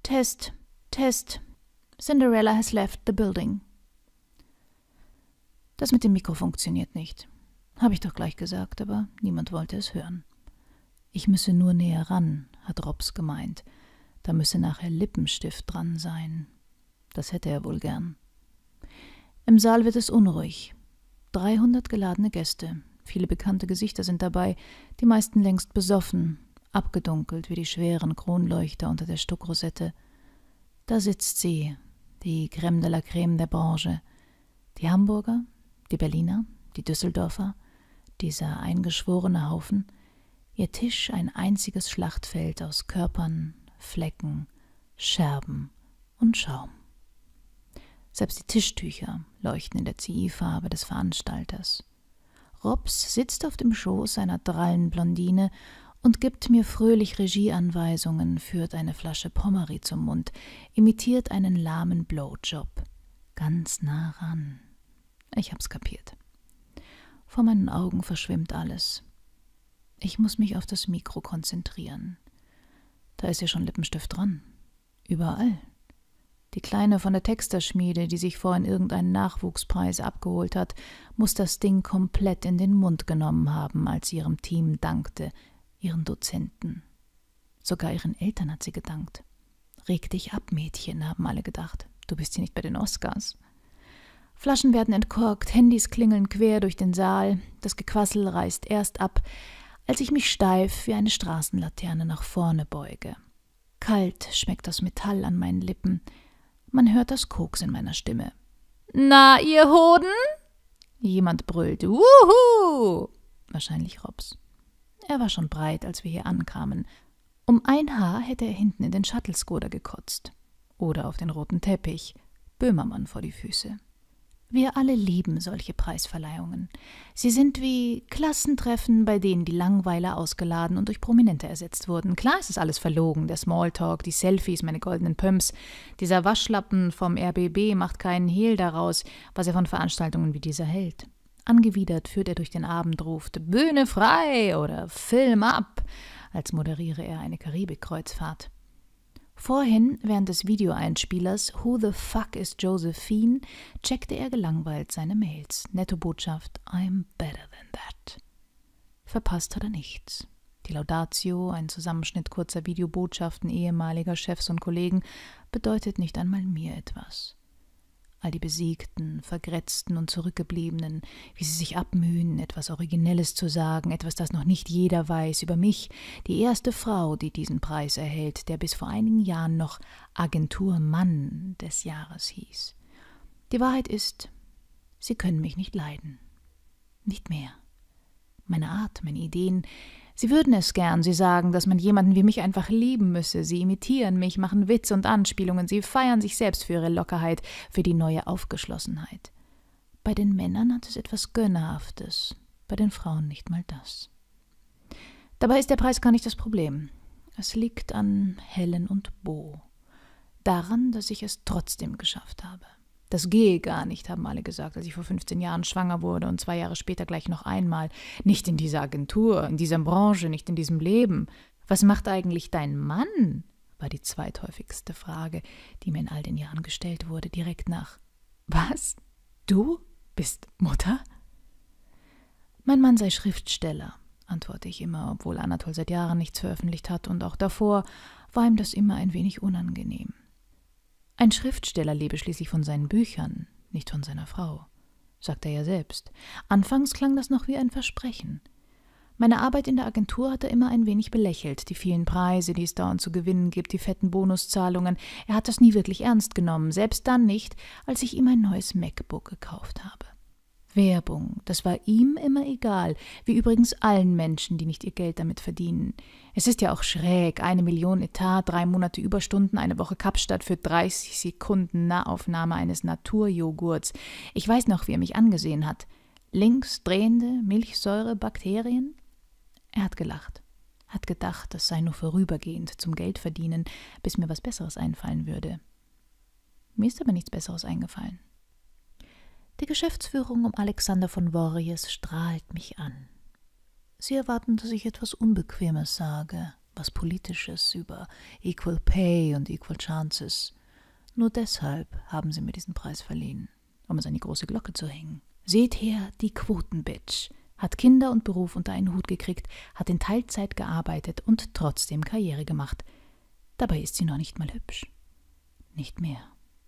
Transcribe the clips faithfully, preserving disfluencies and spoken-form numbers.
Test, Test. Cinderella has left the building. Das mit dem Mikro funktioniert nicht. Habe ich doch gleich gesagt, aber niemand wollte es hören. Ich müsse nur näher ran, hat Robs gemeint. Da müsse nachher Lippenstift dran sein. Das hätte er wohl gern. Im Saal wird es unruhig. Dreihundert geladene Gäste. Viele bekannte Gesichter sind dabei, die meisten längst besoffen, abgedunkelt wie die schweren Kronleuchter unter der Stuckrosette. Da sitzt sie, die Crème de la Crème der Branche. Die Hamburger, die Berliner, die Düsseldorfer, dieser eingeschworene Haufen. Ihr Tisch ein einziges Schlachtfeld aus Körpern, Flecken, Scherben und Schaum. Selbst die Tischtücher leuchten in der Ziehfarbe des Veranstalters. Robs sitzt auf dem Schoß einer drallen Blondine und gibt mir fröhlich Regieanweisungen, führt eine Flasche Pommery zum Mund, imitiert einen lahmen Blowjob. Ganz nah ran. Ich hab's kapiert. Vor meinen Augen verschwimmt alles. Ich muss mich auf das Mikro konzentrieren. Da ist ja schon Lippenstift dran. Überall. Die Kleine von der Texterschmiede, die sich vorhin irgendeinen Nachwuchspreis abgeholt hat, muss das Ding komplett in den Mund genommen haben, als sie ihrem Team dankte, ihren Dozenten. Sogar ihren Eltern hat sie gedankt. Reg dich ab, Mädchen, haben alle gedacht. Du bist hier nicht bei den Oscars. Flaschen werden entkorkt, Handys klingeln quer durch den Saal, das Gequassel reißt erst ab, als ich mich steif wie eine Straßenlaterne nach vorne beuge. Kalt schmeckt das Metall an meinen Lippen. Man hört das Koks in meiner Stimme. »Na, ihr Hoden?« Jemand brüllt. »Wuhu!« Wahrscheinlich Robs. Er war schon breit, als wir hier ankamen. Um ein Haar hätte er hinten in den Shuttle-Skoda gekotzt. Oder auf den roten Teppich. Böhmermann vor die Füße. Wir alle lieben solche Preisverleihungen. Sie sind wie Klassentreffen, bei denen die Langweiler ausgeladen und durch Prominente ersetzt wurden. Klar ist es alles verlogen, der Smalltalk, die Selfies, meine goldenen Pumps. Dieser Waschlappen vom R B B macht keinen Hehl daraus, was er von Veranstaltungen wie dieser hält. Angewidert führt er durch den Abend, ruft »Bühne frei« oder »Film ab«, als moderiere er eine Karibikkreuzfahrt. Vorhin, während des Videoeinspielers »Who the fuck is Josephine?« checkte er gelangweilt seine Mails. Nettobotschaft »I'm better than that«. Verpasst hat er nichts. Die Laudatio, ein Zusammenschnitt kurzer Videobotschaften ehemaliger Chefs und Kollegen, bedeutet nicht einmal mir etwas. All die Besiegten, Vergrätzten und Zurückgebliebenen, wie sie sich abmühen, etwas Originelles zu sagen, etwas, das noch nicht jeder weiß, über mich, die erste Frau, die diesen Preis erhält, der bis vor einigen Jahren noch Agenturmann des Jahres hieß. Die Wahrheit ist, sie können mich nicht leiden. Nicht mehr. Meine Art, meine Ideen, sie würden es gern, sie sagen, dass man jemanden wie mich einfach lieben müsse, sie imitieren mich, machen Witze und Anspielungen, sie feiern sich selbst für ihre Lockerheit, für die neue Aufgeschlossenheit. Bei den Männern hat es etwas Gönnerhaftes, bei den Frauen nicht mal das. Dabei ist der Preis gar nicht das Problem. Es liegt an Helen und Bo. Daran, dass ich es trotzdem geschafft habe. Das gehe gar nicht, haben alle gesagt, als ich vor fünfzehn Jahren schwanger wurde und zwei Jahre später gleich noch einmal. Nicht in dieser Agentur, in dieser Branche, nicht in diesem Leben. Was macht eigentlich dein Mann? War die zweithäufigste Frage, die mir in all den Jahren gestellt wurde, direkt nach »Was? Du bist Mutter?« Mein Mann sei Schriftsteller, antworte ich immer, obwohl Anatol seit Jahren nichts veröffentlicht hat und auch davor war ihm das immer ein wenig unangenehm. Ein Schriftsteller lebe schließlich von seinen Büchern, nicht von seiner Frau, sagt er ja selbst. Anfangs klang das noch wie ein Versprechen. Meine Arbeit in der Agentur hat er immer ein wenig belächelt, die vielen Preise, die es dauernd zu gewinnen gibt, die fetten Bonuszahlungen. Er hat das nie wirklich ernst genommen, selbst dann nicht, als ich ihm ein neues MacBook gekauft habe. Werbung, das war ihm immer egal, wie übrigens allen Menschen, die nicht ihr Geld damit verdienen. Es ist ja auch schräg, eine Million Etat, drei Monate Überstunden, eine Woche Kapstadt für dreißig Sekunden Nahaufnahme eines Naturjoghurts. Ich weiß noch, wie er mich angesehen hat. Links drehende Milchsäure, Bakterien? Er hat gelacht, hat gedacht, das sei nur vorübergehend zum Geldverdienen, bis mir was Besseres einfallen würde. Mir ist aber nichts Besseres eingefallen. Die Geschäftsführung um Alexander von Voorhees strahlt mich an. Sie erwarten, dass ich etwas Unbequemes sage. was Politisches über Equal Pay und Equal Chances. Nur deshalb haben sie mir diesen Preis verliehen, um es an die große Glocke zu hängen. Seht her, die Quotenbitch. Hat Kinder und Beruf unter einen Hut gekriegt, hat in Teilzeit gearbeitet und trotzdem Karriere gemacht. Dabei ist sie noch nicht mal hübsch. Nicht mehr.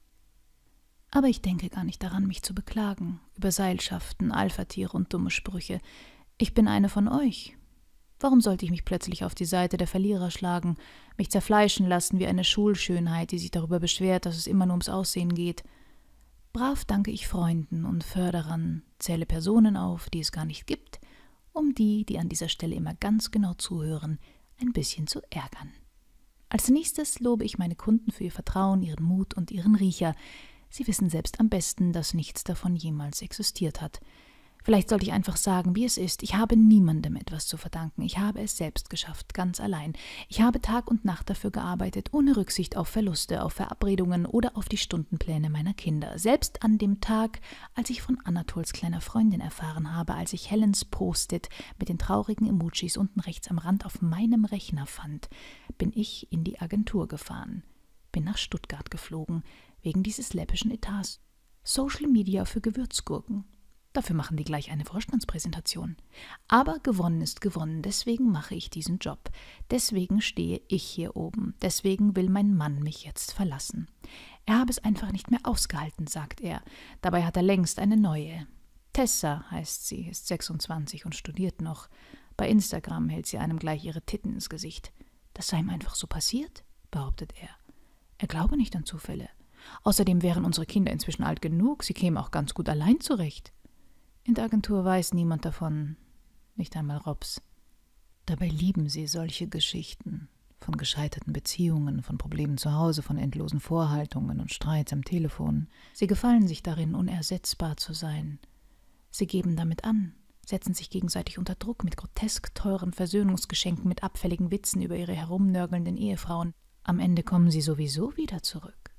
Aber ich denke gar nicht daran, mich zu beklagen über Seilschaften, Alpha-Tiere und dumme Sprüche. Ich bin eine von euch. Warum sollte ich mich plötzlich auf die Seite der Verlierer schlagen, mich zerfleischen lassen wie eine Schulschönheit, die sich darüber beschwert, dass es immer nur ums Aussehen geht? Brav danke ich Freunden und Förderern, zähle Personen auf, die es gar nicht gibt, um die, die an dieser Stelle immer ganz genau zuhören, ein bisschen zu ärgern. Als nächstes lobe ich meine Kunden für ihr Vertrauen, ihren Mut und ihren Riecher. Sie wissen selbst am besten, dass nichts davon jemals existiert hat. Vielleicht sollte ich einfach sagen, wie es ist. Ich habe niemandem etwas zu verdanken. Ich habe es selbst geschafft, ganz allein. Ich habe Tag und Nacht dafür gearbeitet, ohne Rücksicht auf Verluste, auf Verabredungen oder auf die Stundenpläne meiner Kinder. Selbst an dem Tag, als ich von Anatols kleiner Freundin erfahren habe, als ich Helens Post-it mit den traurigen Emojis unten rechts am Rand auf meinem Rechner fand, bin ich in die Agentur gefahren. Bin nach Stuttgart geflogen, wegen dieses läppischen Etats. Social Media für Gewürzgurken. Dafür machen die gleich eine Vorstandspräsentation. Aber gewonnen ist gewonnen, deswegen mache ich diesen Job. Deswegen stehe ich hier oben. Deswegen will mein Mann mich jetzt verlassen. Er habe es einfach nicht mehr ausgehalten, sagt er. Dabei hat er längst eine neue. Tessa heißt sie, ist sechsundzwanzig und studiert noch. Bei Instagram hält sie einem gleich ihre Titten ins Gesicht. Das sei ihm einfach so passiert, behauptet er. Er glaube nicht an Zufälle. Außerdem wären unsere Kinder inzwischen alt genug, sie kämen auch ganz gut allein zurecht. In der Agentur weiß niemand davon, nicht einmal Robs. Dabei lieben sie solche Geschichten von gescheiterten Beziehungen, von Problemen zu Hause, von endlosen Vorhaltungen und Streits am Telefon. Sie gefallen sich darin, unersetzbar zu sein. Sie geben damit an, setzen sich gegenseitig unter Druck mit grotesk teuren Versöhnungsgeschenken, mit abfälligen Witzen über ihre herumnörgelnden Ehefrauen. Am Ende kommen sie sowieso wieder zurück.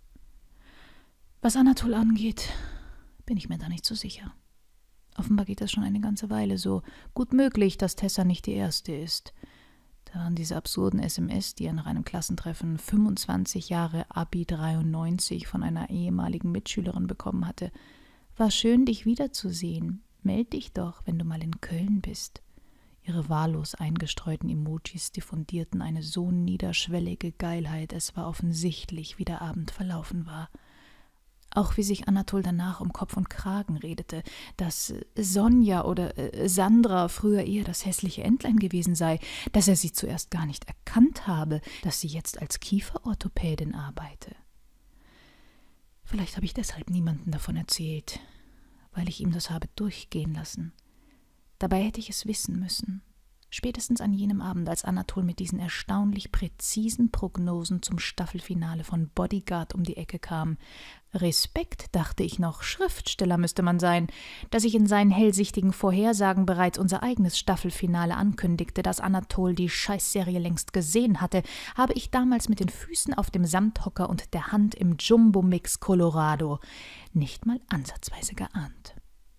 Was Anatol angeht, bin ich mir da nicht so sicher. Offenbar geht das schon eine ganze Weile so. Gut möglich, dass Tessa nicht die Erste ist. Da waren diese absurden S M S, die er nach einem Klassentreffen fünfundzwanzig Jahre Abi dreiundneunzig von einer ehemaligen Mitschülerin bekommen hatte. War schön, dich wiederzusehen. Meld dich doch, wenn du mal in Köln bist. Ihre wahllos eingestreuten Emojis diffundierten eine so niederschwellige Geilheit, es war offensichtlich, wie der Abend verlaufen war. Auch wie sich Anatol danach um Kopf und Kragen redete, dass Sonja oder äh, Sandra früher eher das hässliche Entlein gewesen sei, dass er sie zuerst gar nicht erkannt habe, dass sie jetzt als Kieferorthopädin arbeite. Vielleicht habe ich deshalb niemandem davon erzählt, weil ich ihm das habe durchgehen lassen. Dabei hätte ich es wissen müssen. Spätestens an jenem Abend, als Anatol mit diesen erstaunlich präzisen Prognosen zum Staffelfinale von Bodyguard um die Ecke kam. Respekt, dachte ich noch, Schriftsteller müsste man sein, dass ich in seinen hellsichtigen Vorhersagen bereits unser eigenes Staffelfinale ankündigte, dass Anatol die Scheißserie längst gesehen hatte, habe ich damals mit den Füßen auf dem Samthocker und der Hand im Jumbo-Mix Colorado nicht mal ansatzweise geahnt.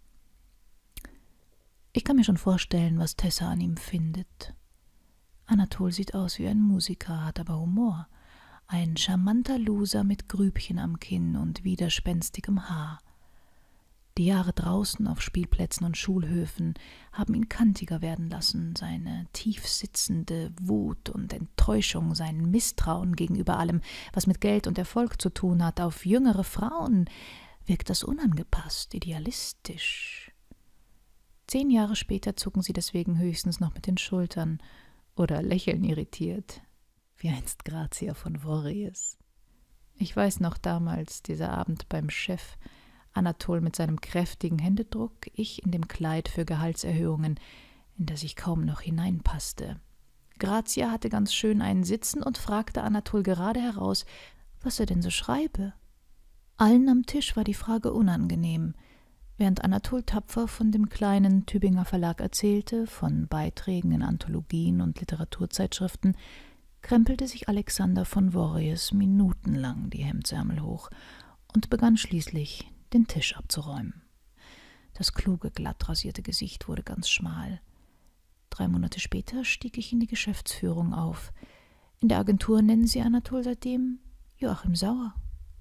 Ich kann mir schon vorstellen, was Tessa an ihm findet. Anatol sieht aus wie ein Musiker, hat aber Humor. Ein charmanter Loser mit Grübchen am Kinn und widerspenstigem Haar. Die Jahre draußen auf Spielplätzen und Schulhöfen haben ihn kantiger werden lassen. Seine tiefsitzende Wut und Enttäuschung, sein Misstrauen gegenüber allem, was mit Geld und Erfolg zu tun hat, auf jüngere Frauen wirkt das unangepasst, idealistisch. Zehn Jahre später zucken sie deswegen höchstens noch mit den Schultern oder lächeln irritiert, wie einst Grazia von Vorrees. Ich weiß noch damals, dieser Abend beim Chef, Anatol mit seinem kräftigen Händedruck, ich in dem Kleid für Gehaltserhöhungen, in das ich kaum noch hineinpasste. Grazia hatte ganz schön einen Sitzen und fragte Anatol gerade heraus, was er denn so schreibe. Allen am Tisch war die Frage unangenehm. Während Anatol tapfer von dem kleinen Tübinger Verlag erzählte, von Beiträgen in Anthologien und Literaturzeitschriften, krempelte sich Alexander von Vorrees minutenlang die Hemdsärmel hoch und begann schließlich, den Tisch abzuräumen. Das kluge, glatt rasierte Gesicht wurde ganz schmal. Drei Monate später stieg ich in die Geschäftsführung auf. In der Agentur nennen sie Anatol seitdem Joachim Sauer.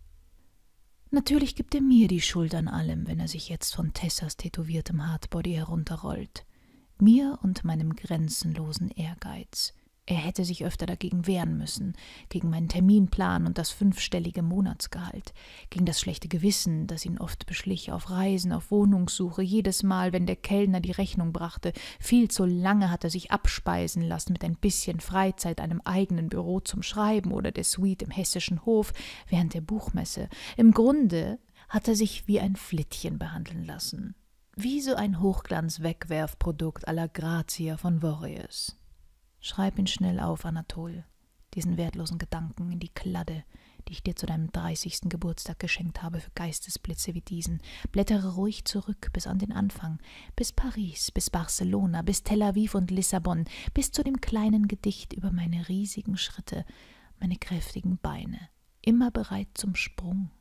Natürlich gibt er mir die Schuld an allem, wenn er sich jetzt von Tessas tätowiertem Hardbody herunterrollt. Mir und meinem grenzenlosen Ehrgeiz. Er hätte sich öfter dagegen wehren müssen, gegen meinen Terminplan und das fünfstellige Monatsgehalt, gegen das schlechte Gewissen, das ihn oft beschlich auf Reisen, auf Wohnungssuche, jedes Mal, wenn der Kellner die Rechnung brachte. Viel zu lange hat er sich abspeisen lassen mit ein bisschen Freizeit, einem eigenen Büro zum Schreiben oder der Suite im hessischen Hof während der Buchmesse. Im Grunde hat er sich wie ein Flittchen behandeln lassen, wie so ein Hochglanz-Wegwerfprodukt à la Grazia von Vorreus. Schreib ihn schnell auf, Anatol, diesen wertlosen Gedanken in die Kladde, die ich dir zu deinem dreißigsten Geburtstag geschenkt habe für Geistesblitze wie diesen. Blättere ruhig zurück bis an den Anfang, bis Paris, bis Barcelona, bis Tel Aviv und Lissabon, bis zu dem kleinen Gedicht über meine riesigen Schritte, meine kräftigen Beine, immer bereit zum Sprung.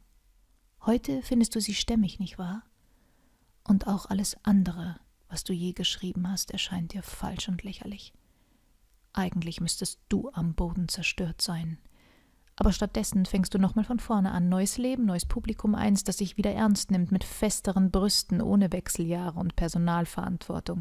Heute findest du sie stämmig, nicht wahr? Und auch alles andere, was du je geschrieben hast, erscheint dir falsch und lächerlich. Eigentlich müsstest du am Boden zerstört sein. Aber stattdessen fängst du nochmal von vorne an. Neues Leben, neues Publikum, eins, das sich wieder ernst nimmt, mit festeren Brüsten, ohne Wechseljahre und Personalverantwortung.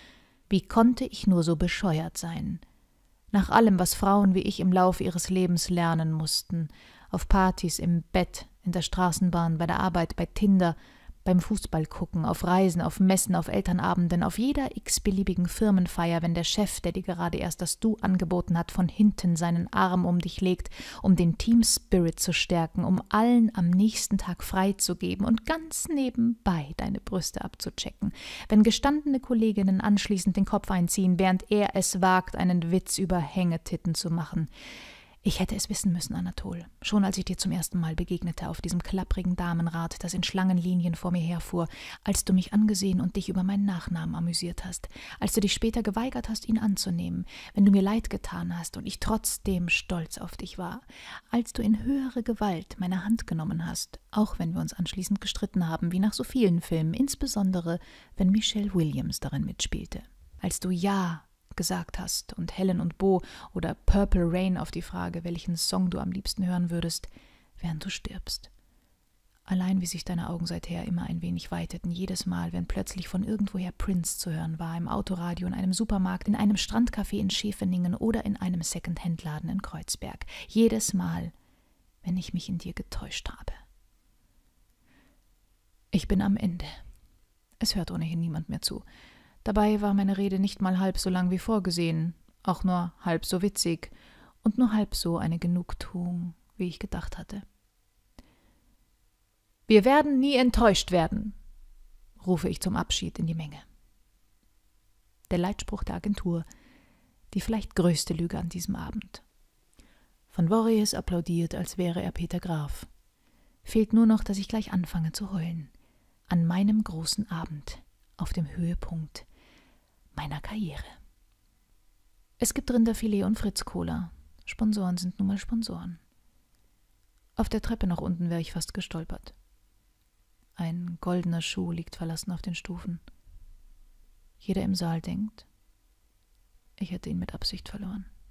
Wie konnte ich nur so bescheuert sein? Nach allem, was Frauen wie ich im Laufe ihres Lebens lernen mussten. Auf Partys, im Bett, in der Straßenbahn, bei der Arbeit, bei Tinder, beim Fußballgucken, auf Reisen, auf Messen, auf Elternabenden, auf jeder x-beliebigen Firmenfeier, wenn der Chef, der dir gerade erst das Du angeboten hat, von hinten seinen Arm um dich legt, um den Team-Spirit zu stärken, um allen am nächsten Tag freizugeben und ganz nebenbei deine Brüste abzuchecken, wenn gestandene Kolleginnen anschließend den Kopf einziehen, während er es wagt, einen Witz über Hängetitten zu machen. Ich hätte es wissen müssen, Anatol, schon als ich dir zum ersten Mal begegnete auf diesem klapprigen Damenrad, das in Schlangenlinien vor mir herfuhr, als du mich angesehen und dich über meinen Nachnamen amüsiert hast, als du dich später geweigert hast, ihn anzunehmen, wenn du mir leid getan hast und ich trotzdem stolz auf dich war, als du in höhere Gewalt meine Hand genommen hast, auch wenn wir uns anschließend gestritten haben, wie nach so vielen Filmen, insbesondere wenn Michelle Williams darin mitspielte, als du Ja gesagt hast und Helen und Bo oder Purple Rain auf die Frage, welchen Song du am liebsten hören würdest, während du stirbst. Allein wie sich deine Augen seither immer ein wenig weiteten, jedes Mal, wenn plötzlich von irgendwoher Prince zu hören war, im Autoradio, in einem Supermarkt, in einem Strandcafé in Scheveningen oder in einem Second-Hand-Laden in Kreuzberg. Jedes Mal, wenn ich mich in dir getäuscht habe. Ich bin am Ende. Es hört ohnehin niemand mehr zu. Dabei war meine Rede nicht mal halb so lang wie vorgesehen, auch nur halb so witzig und nur halb so eine Genugtuung, wie ich gedacht hatte. »Wir werden nie enttäuscht werden«, rufe ich zum Abschied in die Menge. Der Leitspruch der Agentur, die vielleicht größte Lüge an diesem Abend. Von Vorreus applaudiert, als wäre er Peter Graf. Fehlt nur noch, dass ich gleich anfange zu heulen. An meinem großen Abend, auf dem Höhepunkt meiner Karriere. Es gibt Rinderfilet und Fritz-Cola. Sponsoren sind nun mal Sponsoren. Auf der Treppe nach unten wäre ich fast gestolpert. Ein goldener Schuh liegt verlassen auf den Stufen. Jeder im Saal denkt, ich hätte ihn mit Absicht verloren.